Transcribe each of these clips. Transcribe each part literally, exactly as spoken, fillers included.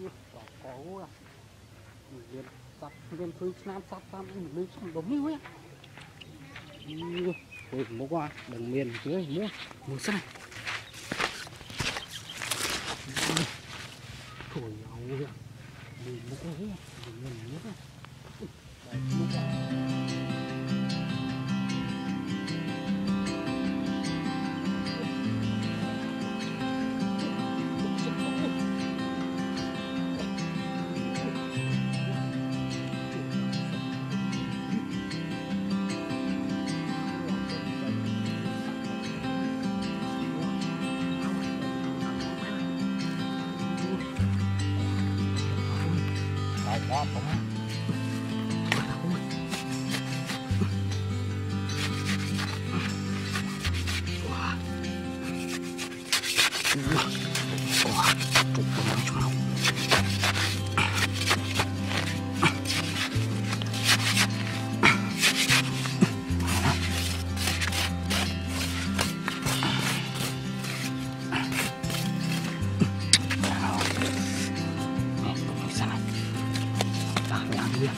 có có à liền sắp liền phơi nam sắp tam lên xong đống như vậy ôi mua qua đồng miền dưới mua mua xanh thổi nhau vậy mình mua cái gì mình mua cái đấy mua qua quá không á quá quá trục của nó trong lòng Hãy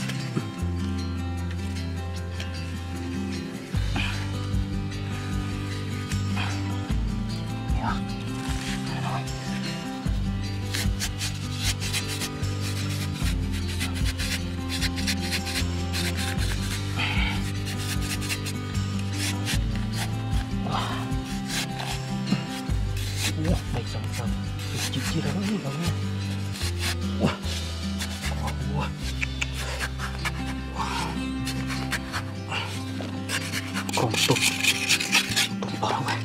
đây sầm sầm chỉ chỉ đó như vậy nha. Wow. Wow. Còn tục tục đó vậy.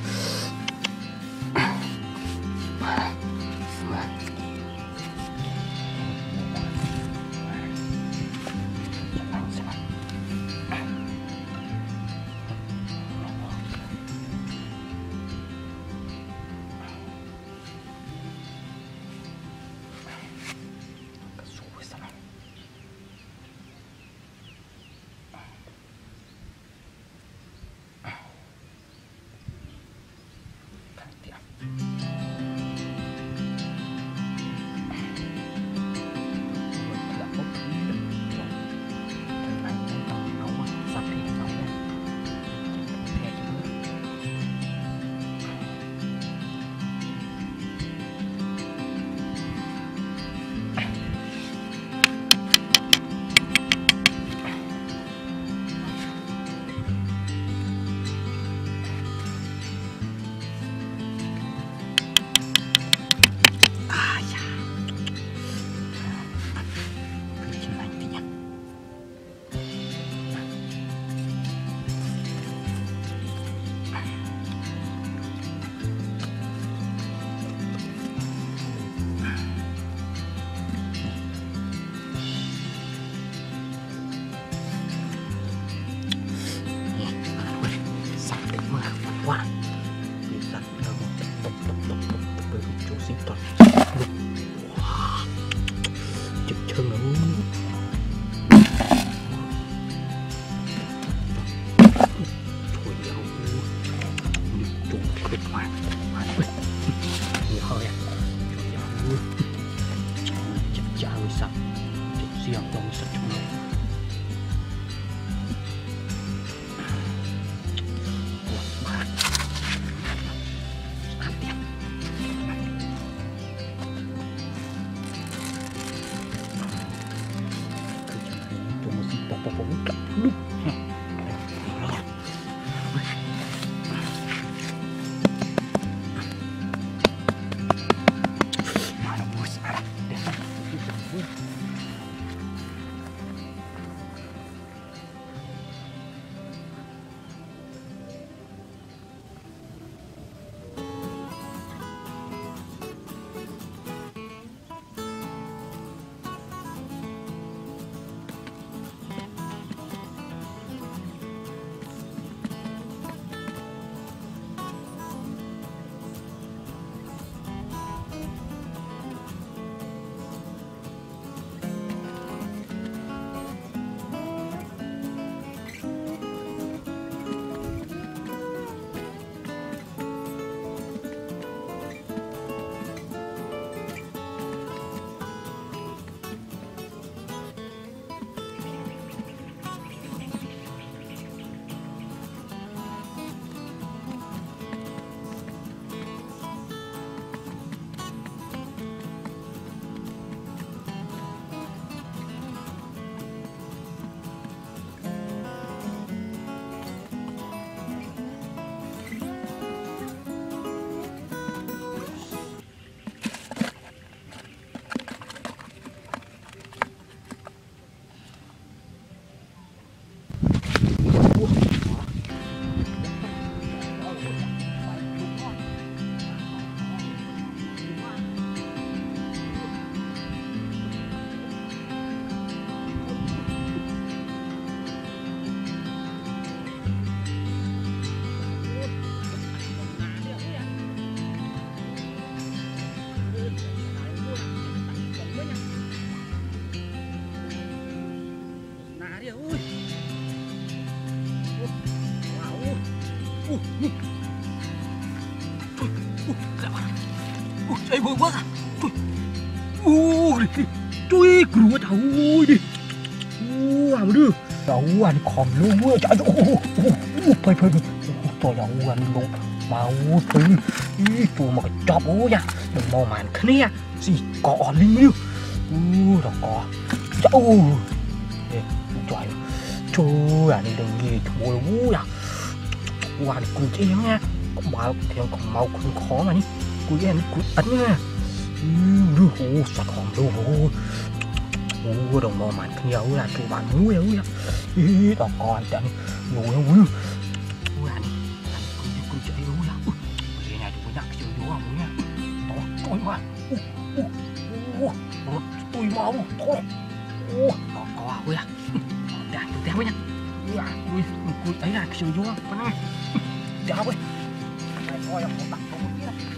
Trời vui quá. Ui, trời cừu thầu đi. Ui, à đưa. Đâu anh còn luôn quá trời ơi. Phơi phơi. Trời ơi anh luôn. Mau thứ. Ý chùa mà cái chọc ôi nha. Đừng mò màn khné. Gì có linh miêu. Ui, đó có. Trời. Trời. Trời anh đừng gì chùa luôn nha. Ui, anh cùng chị nha. Mà theo còn mau cũng khó mà đi. Cúi em cúi ấn nha. Ui, ôi, sạch hòm luôn ôi. Ôi, đồng mò màn kia ôi là tụi bạn muối ôi. Ý, đó con chẳng ngồi không ui. Ôi, anh anh cúi cúi chạy ôi. Ui, cái này tụi nhắc chơi vô không nha. Đó, trời mà. Ui, ui, ui, tôi mau. Thôi. Ôi, đó có ôi à. Đã, tụi téo nha. Ui, cúi ấy là chơi vô không. Con ơi. Chào ơi. Này coi không đặt một cái